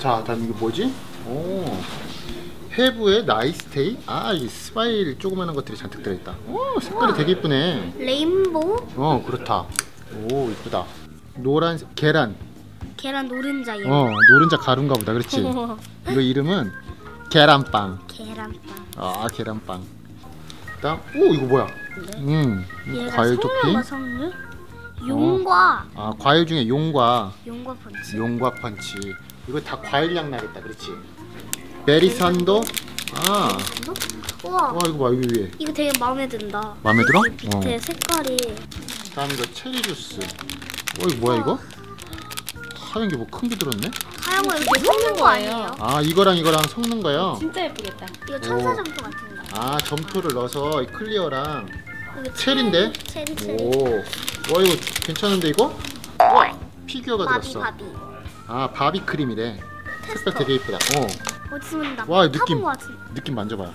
자, 다음 이거 뭐지? 오, 해부의 나이스테이? 아, 이 스마일 조그만한 것들이 잔뜩 들어있다. 오, 색깔이 되게 이쁘네. 레인보우? 그렇다. 오, 이쁘다. 노란 계란. 계란 노른자 얘. 노른자 가루인가 보다. 그렇지? 이거 이름은 계란빵. 계란빵. 아, 계란빵. 그다음, 오, 이거 뭐야? 얘가 과일 토핑. 성류? 용과. 아, 과일 중에 용과 펀치. 용과 펀치. 이거 다 과일향 나겠다. 그렇지? 베리산도. 아, 우와. 와, 이거 봐. 여기 위에. 이거 되게 마음에 든다. 마음에 들어? 밑에 색깔이. 다음 이거 체리 주스. 이거 뭐야 이거? 하얀 게 뭐 큰 게 들었네? 하얀 거 이렇게 섞는 거 아니에요? 아, 이거랑 섞는 거요? 진짜 예쁘겠다. 이거 천사 점토 같은 거. 아, 점토를 넣어서 이 클리어랑 이거 체리인데? 체리. 오, 와, 이거 괜찮은데 이거? 와, 피규어가 들었어. 바비. 아, 바비 크림이래. 색깔 되게 이쁘다. 어디서 나 와, 타본 거 같은. 느낌 만져봐요.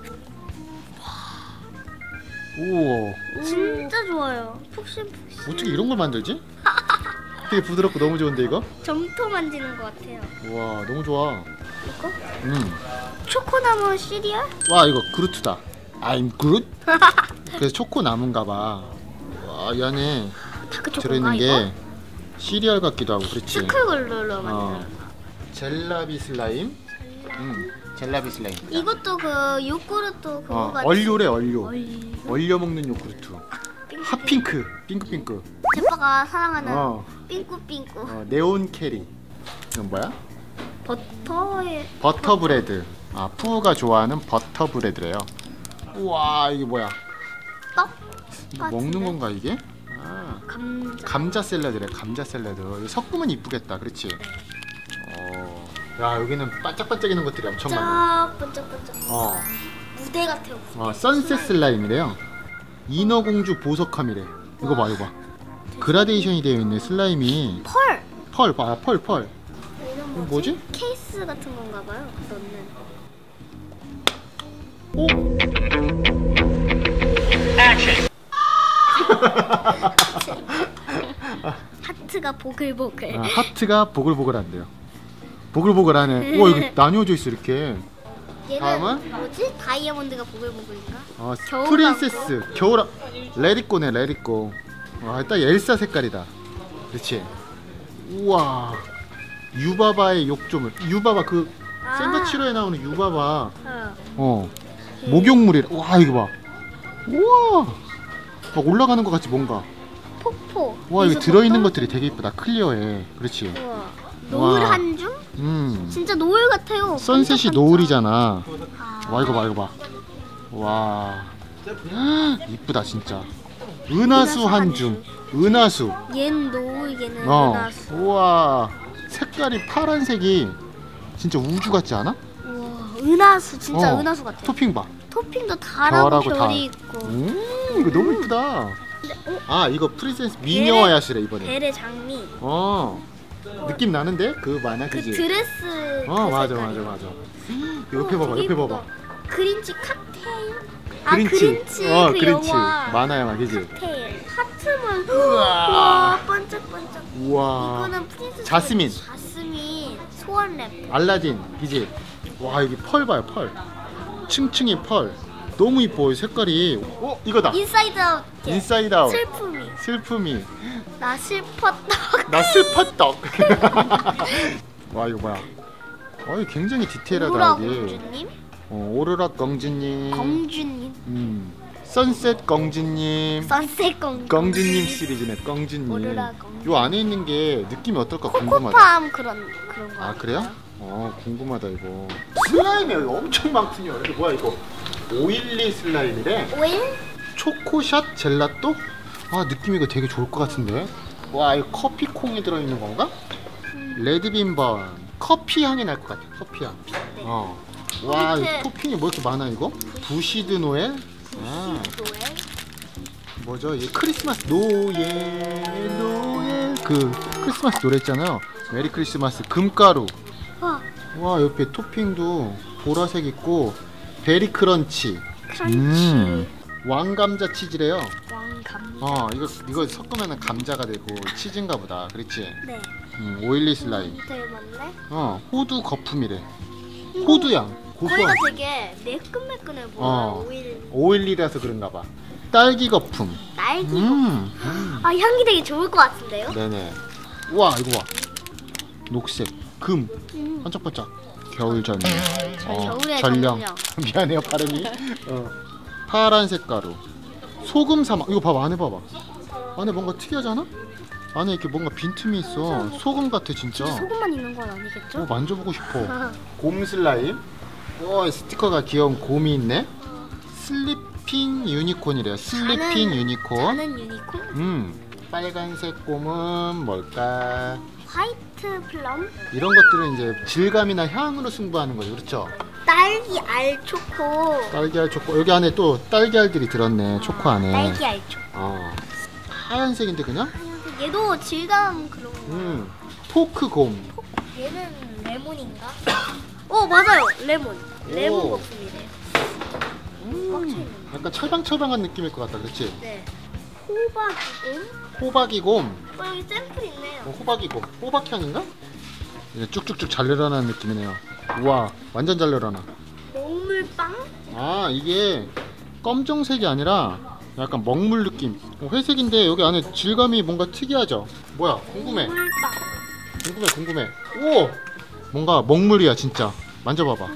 우와, 진짜 좋아요. 푹신푹신. 어떻게 이런 걸 만들지? 되게 부드럽고 너무 좋은데 이거? 점토 만지는 것 같아요. 와, 너무 좋아. 이거? 초코나무 시리얼? 와, 이거 그루트다. I'm Groot? 그래서 초코 나무인가봐. 와, 이 안에 다크 초코인가 들어있는 이거? 게 시리얼 같기도 하고. 그렇지? 스크글루로 만들어. 젤라비 슬라임. 젤라비 슬라임. 이것도 그 요구르트 그거 같이. 얼료래, 얼려. 얼려 먹는 요구르트. 핫핑크, 핑크핑크. 제빠가 사랑하는 삥꾸삥꾸. 네온 캐리. 이건 뭐야? 버터에 버터 브레드. 아, 푸우가 좋아하는 버터 브레드래요. 우와, 이게 뭐야? 떡? 뭐 먹는 건가 이게? 아, 감자 샐러드래. 감자 샐러드. 이거 섞으면 이쁘겠다. 그렇지? 야, 여기는 반짝반짝이는 것들이 엄청 많네. 반짝반짝. 무대 같아요. 선셋 슬라임이래요. 인어공주 보석함이래. 이거 봐, 이거 봐. 그라데이션이 되어 있네. 슬라임이. 펄 봐, 펄. 이거 뭐지? 케이스 같은 건가 봐요. 넣는. 오! 하트가 보글보글. 하트가 보글보글한데요. 보글보글하네. 우와, 여기 나뉘어져 있어 이렇게. 얘는 다음은? 뭐지? 다이아몬드가 보글보글인가? 프린세스 겨울 레디꼬네. 레디꼬. 와, 일단 엘사 색깔이다. 그렇지? 우와, 유바바의 욕조물. 유바바 그 센더치로에 나오는 유바바. 목욕물이라. 와, 이거 봐. 우와, 막 올라가는 것 같지 뭔가. 폭포. 와, 이거 들어있는 것들이 되게 이쁘다. 클리어해. 그렇지? 우와. 노을 한 줌? 진짜 노을 같아요. 선셋이 노을이잖아. 와, 이거 봐, 이거 봐. 와, 이쁘다 진짜. 은하수 한 줌. 은하수. 얘는 노을, 얘는 은하수. 우와, 색깔이 파란색이 진짜 우주 같지 않아? 우와, 은하수 진짜 은하수 같아. 토핑 봐. 토핑도 달하고 별이 있고. 이거 너무 이쁘다. 아, 이거 프린세스 미녀와 야수래 이번에. 벨의 장미. 느낌 나는데? 그 만화 그 그지? 드레스. 맞아. 옆에 봐봐, 옆에 봐봐. 그린치 칵테일. 그린치. 그 그린치. 영화. 만화 그지? 칵테일. 하트만. 우와. 와, 반짝반짝. 우와. 이거는 프린세스. 자스민. 소원 랩. 알라딘, 그지? 와, 여기 펄 봐요, 펄. 층층이 펄. 너무 이뻐, 이 색깔이. 이거다. 인사이드 아웃. 인사이드 아웃. 슬픔이. 나 슬펐떡. 나 슬펐떡. 와, 이거 뭐야? 이거 굉장히 디테일하다. 오로라 여기. 공주님. 오로라 공주님. 공주님. 선셋 공주님. 선셋 공주. 공주님 시리즈네. 공주님. 오로라 공주. 요 안에 있는 게 느낌이 어떨까 궁금하다. 코코팜 그런 거. 아, 그래요? 궁금하다 이거. 슬라임이 엄청 많군요. 이게 뭐야 이거? 오일리 슬라임이래. 오일? 초코샷 젤라또? 아, 느낌 이거 되게 좋을 것 같은데. 와, 이거 커피 콩이 들어있는 건가? 레드빈번. 커피 향이 날 것 같아. 커피 향. 와, 이 토핑이 뭐 이렇게 많아 이거? 부시드 노엘? 노엘? 뭐죠? 이 크리스마스 노예 그 크리스마스 노래 있잖아요. 메리 크리스마스. 금가루. 와, 옆에 토핑도 보라색 있고 베리 크런치. 크런치. 왕감자 치즈래요. 왕감. 이거 섞으면 감자가 되고 치즈인가 보다. 그렇지? 네. 오일리 슬라임. 되게 많네. 호두 거품이래. 호두향. 거기가 고소한. 되게 매끈매끈해 보여. 어. 오일. 오일리라서 그런가 봐. 딸기 거품. 딸기. 음. 아 향기 되게 좋을 것 같은데요? 네네. 우와 이거 봐. 녹색, 금, 반짝반짝. 겨울 전력. 겨울의 전령. 전령. 미안해요 발음이. 파란색 가루. 소금 사막. 이거 봐봐 안에 봐봐. 안에 뭔가 특이하잖아? 안에 이렇게 뭔가 빈틈이 있어. 소금 같아 진짜. 소금만 있는 건 아니겠죠? 만져보고 싶어. 곰 슬라임. 스티커가 귀여운 곰이 있네. 슬리핑 유니콘이래요. 슬리핑 유니콘. 자는 유니콘? 빨간색 곰은 뭘까? 화이트 플럼? 이런 것들은 이제 질감이나 향으로 승부하는 거죠. 그렇죠? 딸기 알 초코. 딸기알 초코. 여기 안에 또 딸기알들이 들었네. 초코 안에. 딸기 알 초코. 하얀색인데 그냥? 얘도 질감 그런 거. 포크 곰. 얘는 레몬인가? 맞아요. 레몬. 레몬 오. 거품이래요. 꽉 차있는. 약간 철방철방한 느낌일 것 같다. 그렇지? 네. 호박이곰? 호박이 곰. 여기 샘플 있네요. 호박이 곰. 호박향인가? 이제 쭉쭉쭉 잘 늘어나는 느낌이네요. 우와 완전 잘 늘어나. 먹물빵? 이게 검정색이 아니라 약간 먹물 느낌. 회색인데 여기 안에 질감이 뭔가 특이하죠? 뭐야 궁금해. 먹물빵. 궁금해. 오! 뭔가 먹물이야 진짜. 만져봐봐.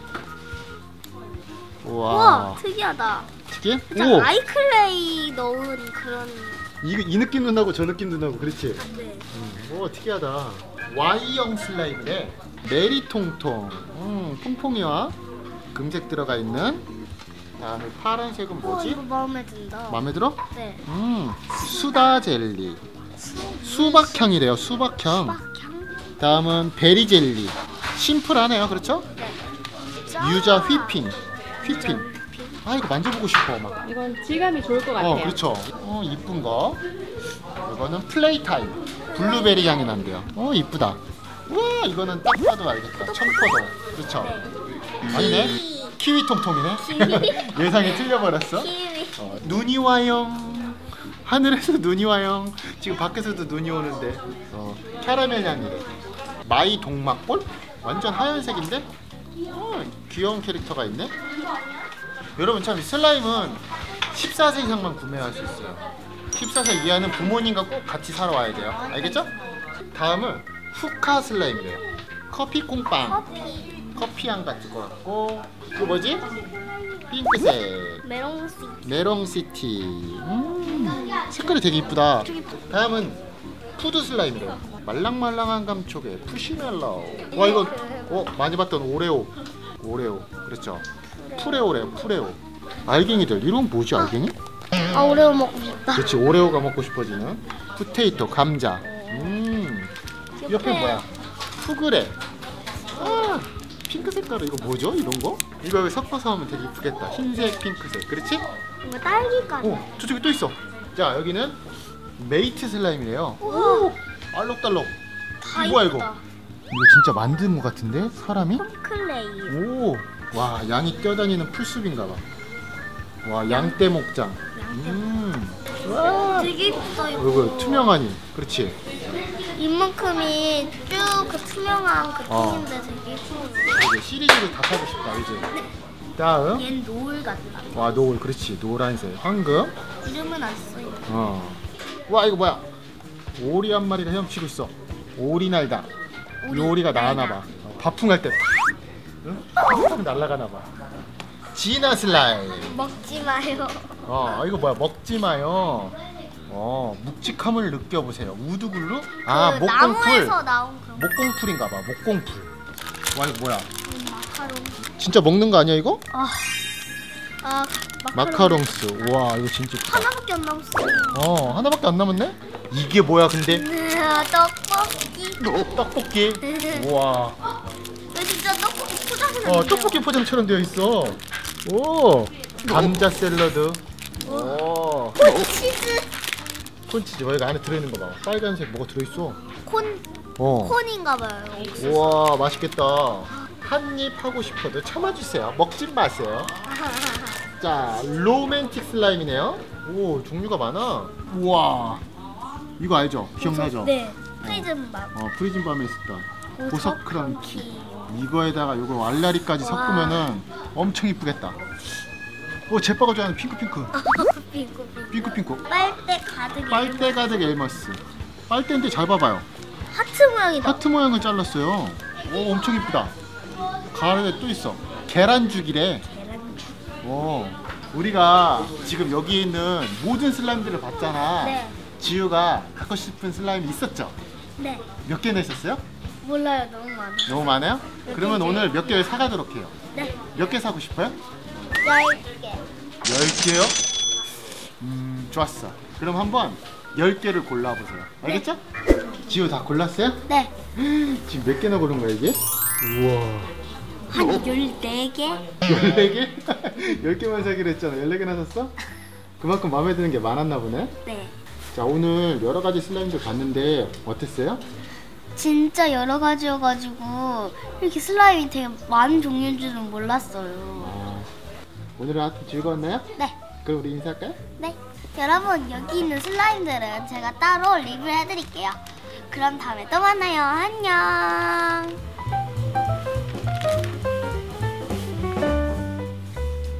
우와 특이하다. 특이해? 살짝 오! 아이클레이 넣은 그런. 이 느낌도 나고 저 느낌도 나고 그렇지? 네. 오 특이하다. Y형 슬라임이래. 메리통통. 퐁퐁이와 금색 들어가 있는. 다음에 파란색은 뭐지? 이거 마음에 든다. 마음에 들어? 네. 수다 젤리. 수박향이래요. 수박향. 수박향? 다음은 베리 젤리. 심플하네요. 그렇죠? 네. 유자 휘핑. 이거 만져보고 싶어 막. 이건 질감이 좋을 것 같아요. 그렇죠. 이쁜 거. 이거는 플레이 타임. 블루베리 향이 난대요. 이쁘다. 우와 이거는 딱 봐도 알겠다. 청포도. 그렇죠. 아니네. 키위 통통이네. 예상이 틀려버렸어. 키위. 눈이 와요. 하늘에서 눈이 와요. 지금 밖에서도 눈이 오는데. 캐러멜 향이래. 마이 동막볼? 완전 하얀색인데? 귀여운 캐릭터가 있네. 여러분 참 슬라임은 14세 이상만 구매할 수 있어요. 14세 이하는 부모님과 꼭 같이 사러 와야 돼요. 알겠죠? 다음은 후카 슬라임이래요. 커피 콩빵. 커피향 같은 거 같고. 이거 뭐지? 핑크색. 메롱시티. 색깔이 되게 이쁘다. 다음은 푸드 슬라임이래요. 말랑말랑한 감촉의 푸시멜로우. 와 이거 많이 봤던 오레오. 그렇죠. 푸레오. 알갱이들. 이런 뭐지 알갱이? 오레오 먹고 싶다. 그렇지. 오레오가 먹고 싶어지는. 포테이토 감자. 옆에 뭐야? 푸그레. 핑크 색깔로 이거 뭐죠? 이런 거? 이거 섞어서 하면 되게 이쁘겠다. 흰색, 핑크색. 그렇지? 뭔가 딸기까지. 저쪽에 또 있어. 자 여기는 메이트 슬라임이래요. 알록달록. 다 뭐야 이쁘다. 이거 진짜 만든 것 같은데? 사람이? 홈클레이. 와 양이 뛰어다니는 풀숲인가 봐. 와 양떼 목장. 와 되게 이쁘다 이거. 이거 투명하니. 그렇지. 잇만큼이 쭉 그 투명한 그 통인데 되게 예쁘네. 이제 시리즈를 다 사고 싶다. 그지? 다음. 얜 노을 같다. 와 노을. 그렇지. 노란색. 황금. 이름은 안 써있네. 와 이거 뭐야? 오리 한 마리가 헤엄치고 있어. 오리 날다. 이 오리가 나와나봐. 바풍할 때 팍 날아가나봐. 지나 슬라임. 먹지 마요. 이거 뭐야? 먹지 마요. 묵직함을 느껴보세요. 우드글루? 그 목공풀. 나무에서 나온 그런 목공풀인가봐. 목공풀. 와 이거 뭐야? 마카롱. 진짜 먹는 거 아니야 이거? 마카롱스. 와 이거 진짜 좋다. 하나밖에 안 남았어. 하나밖에 안 남았네? 이게 뭐야 근데? 떡볶이. 떡볶이. 우와. 왜 진짜 떡볶이 포장해? 떡볶이 포장처럼 되어 있어. 오. 감자 샐러드. 오. 콘치즈. 콘치즈. 이거 안에 들어있는 거 봐. 빨간색 뭐가 들어있어. 콘인가 봐요. 우와 맛있겠다. 한 입 하고 싶어도 참아주세요. 먹지 마세요. 자 로맨틱 슬라임이네요. 오, 종류가 많아. 우와. 이거 알죠? 기억나죠? 네. 프리즘밥. 프리즘 밤에 있었던 보석 크런키. 크런키. 이거에다가 요거 왈라리까지 와. 섞으면은 엄청 이쁘겠다. 오, 제빠가 좋아하는 핑크핑크. 핑크. 핑크핑크. 빨대 가득. 빨대 가득 엘머스. 빨대인데 잘 봐봐요. 하트 모양이다. 하트 모양을 잘랐어요. 오, 엄청 이쁘다. 가을에 또 있어. 계란죽이래. 계란죽. 오, 우리가 지금 여기 있는 모든 슬라임들을 봤잖아. 네. 지우가 갖고 싶은 슬라임이 있었죠? 네. 몇 개나 있었어요? 몰라요. 너무 많아. 너무 많아요? 그러면 개인지. 오늘 몇 개를 사가도록 해요. 네. 몇 개 사고 싶어요? 10개. 10개요? 좋았어. 그럼 한번 10개를 골라보세요. 알겠죠? 지우 다 골랐어요? 네. 지금 몇 개나 고른 거야 이게? 우와. 한 14개? 14개? 10개만 사기로 했잖아. 14개나 샀어? 그만큼 마음에 드는 게 많았나 보네. 네. 자, 오늘 여러 가지 슬라임들 봤는데 어땠어요? 진짜 여러 가지여가지고 이렇게 슬라임이 되게 많은 종류인 줄은 몰랐어요. 오늘은 하여튼 즐거웠나요? 네. 그럼 우리 인사할까요? 네. 여러분 여기 있는 슬라임들은 제가 따로 리뷰해드릴게요. 그럼 다음에 또 만나요. 안녕.